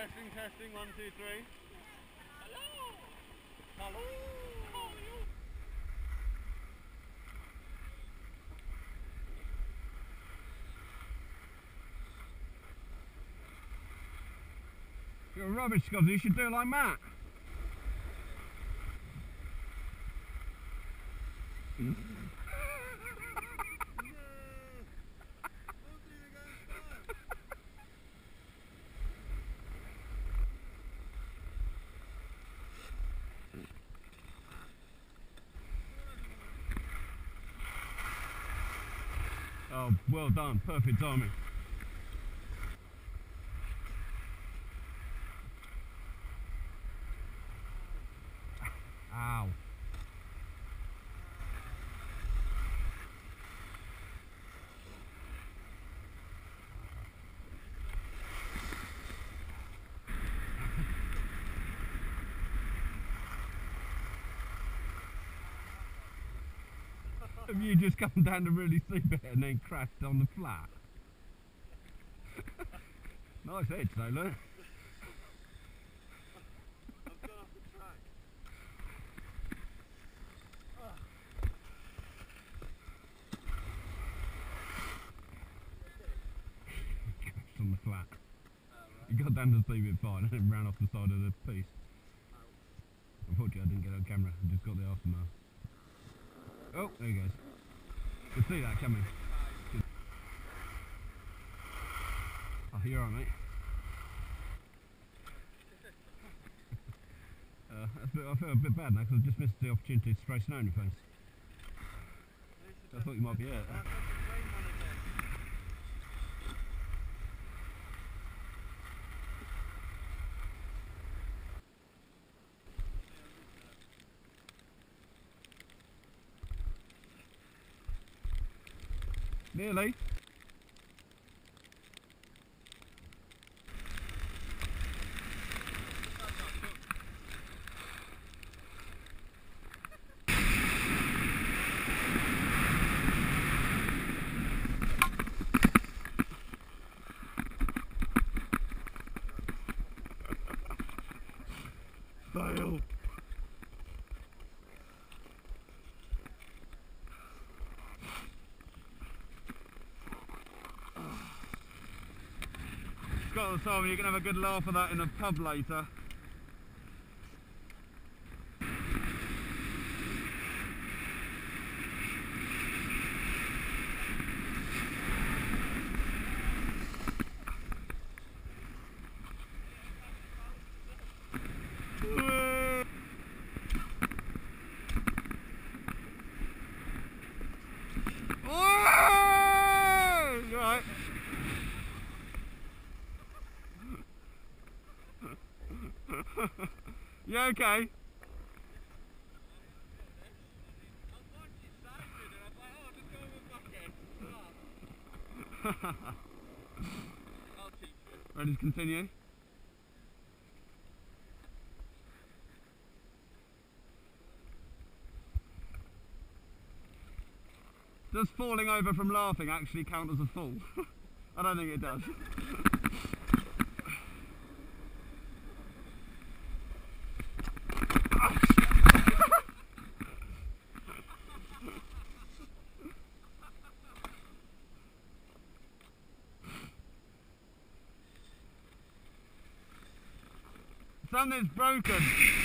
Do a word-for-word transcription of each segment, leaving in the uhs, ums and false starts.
Testing, testing, one, two, three. Hello! Hello! How are you? You're rubbish, Scotty. You should do it like Matt. Oh, well done. Perfect timing. Ow. Have you just come down to really sleep it and then crashed on the flat? Nice edge though, look. I've gone off the track. Crashed on the flat. Oh, right. You got down to sleep it fine and then ran off the side of the piece. Oh. Unfortunately I didn't get on camera, I just got the aftermath. Oh, there he goes. You can see that coming. Oh, you're alright, mate. uh, I, feel, I feel a bit bad now because I just missed the opportunity to spray snow in your face. I thought you might be hurt. Nearly. Fail. Scott, Simon, you can have a good laugh at that in the pub later. You okay? Ready to continue? Does falling over from laughing actually count as a fall? I don't think it does. Something's broken.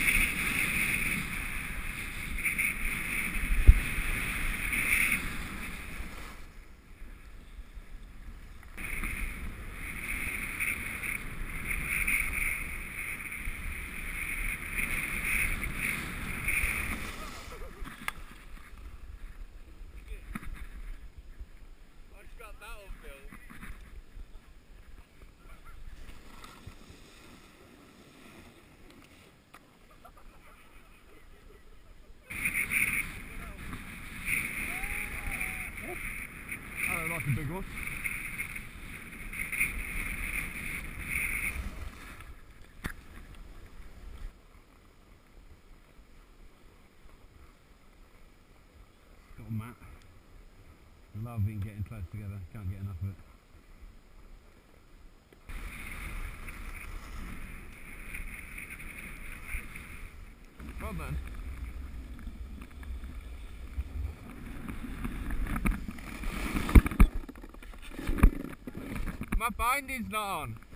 I just got that on film. Like a big one. Got a mat. Loving getting close together. Can't get enough of it. Go on then. My binding's not on.